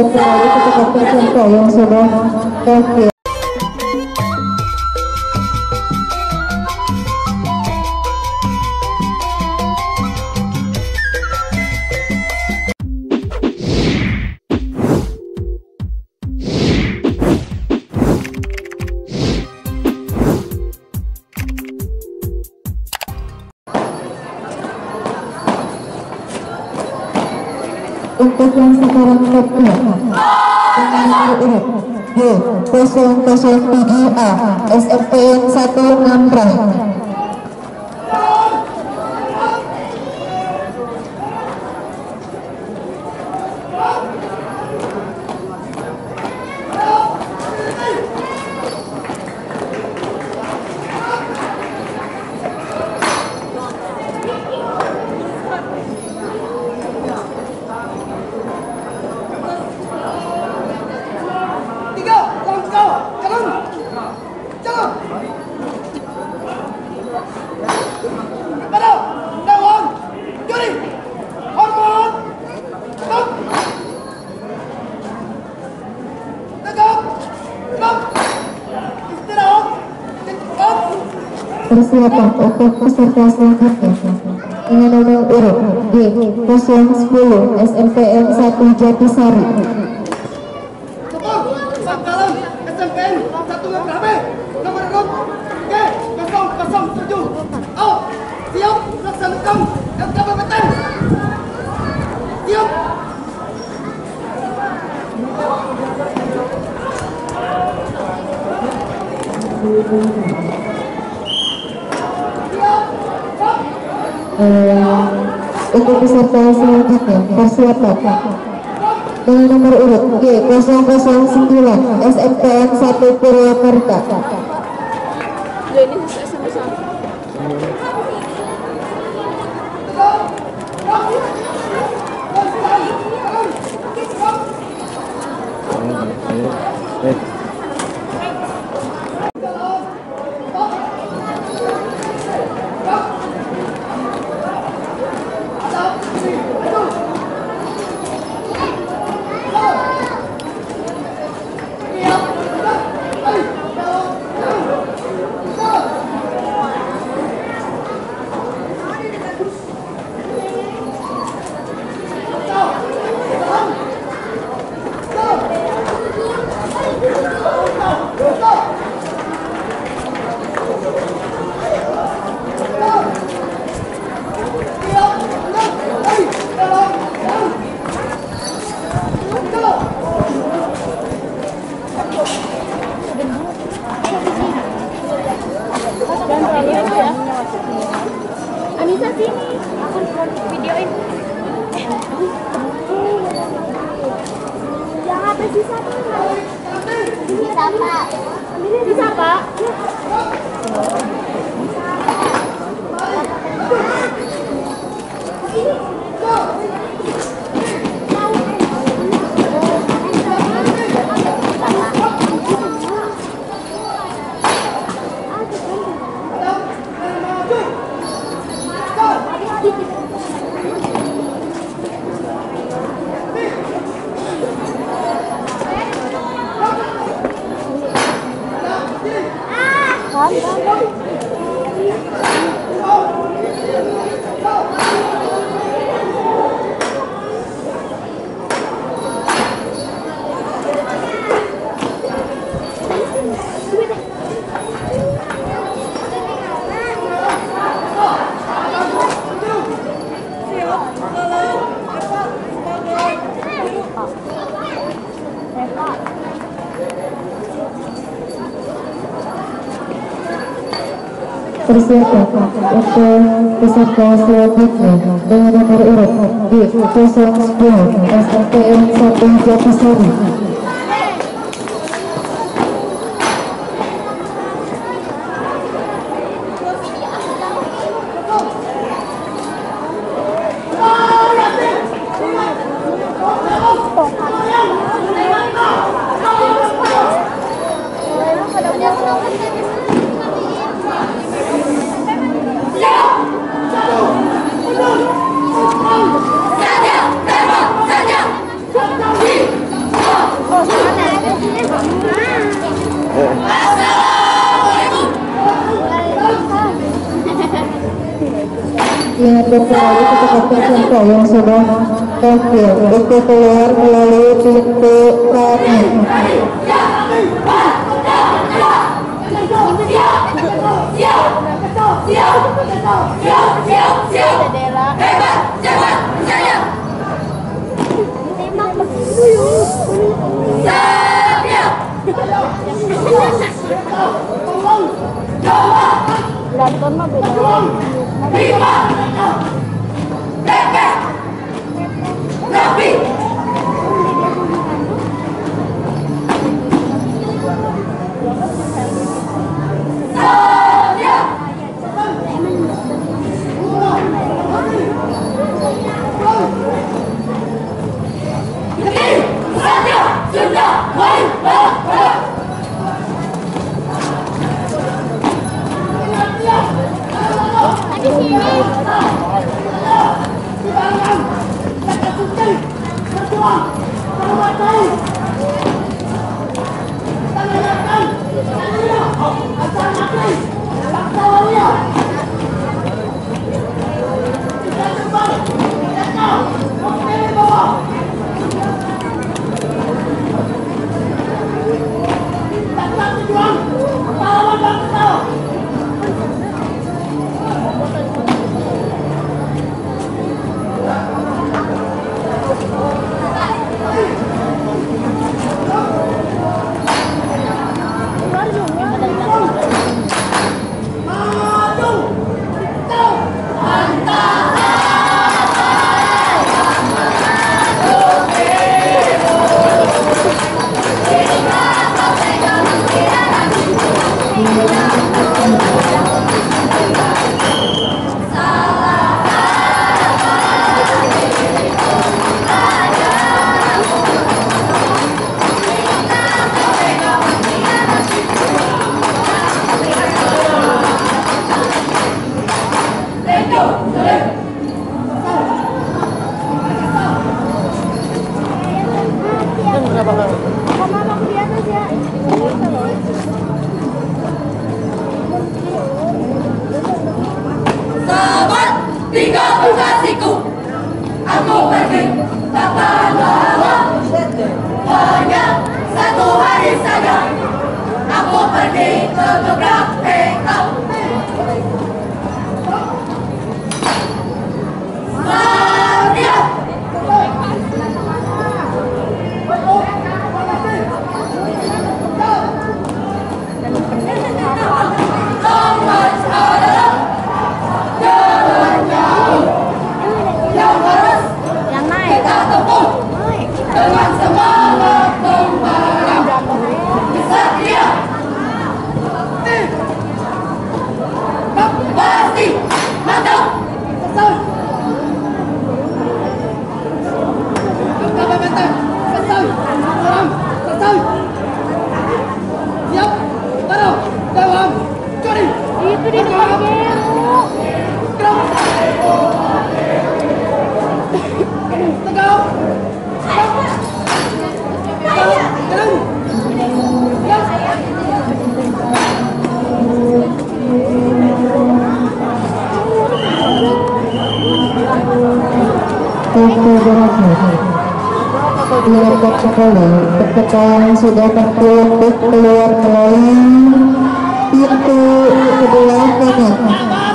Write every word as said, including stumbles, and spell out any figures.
kembali kepada peserta yang sudah hadir. Untuk yang sekarang kedua dengan nomor urut G nol nol tujuh A S M P N satu Ngamprah. Persiapan untuk peserta selanjutnya dengan nomor urut G nol sepuluh S M P N satu Jatisari. Bangkalan S M P N satu Ngamprah B nomor urut G nol nol tujuh. Oh, siap laksanakan L K P P T. Siap. Uh, untuk peserta selanjutnya persiapan dengan nomor urut G nol nol sembilan S M P N satu Purwakarta. Anissa sini, aku videoin. Yang apa sih siapa? Bisa pak? Bisa pak? Persiapan untuk peserta selanjutnya dengan nomor urut G nol sepuluh S M P N satu Jatisari. Saja, terima, saja. Diingatkan kembali ke tempat peserta yang sudah tampil untuk keluar melalui pintu kami. Lanton mah beda. Sahabat, tinggalkan kasihku. Aku pergi takkan lama, hanya satu hari saja. Aku pergi ke gebrak pekau. Satria. Tongkat adalah jalan jauh yang harus Yang naik. kita tempuh dengan semangat tentara. Kesatria pasti mantap. Siap, taruh, dalam, curi. Itu di depan Gero. Tegak. Jalan. Waktu berakhir. Diingatkan kembali peserta yang sudah tampil untuk keluar melalui pintu sebelah kanan.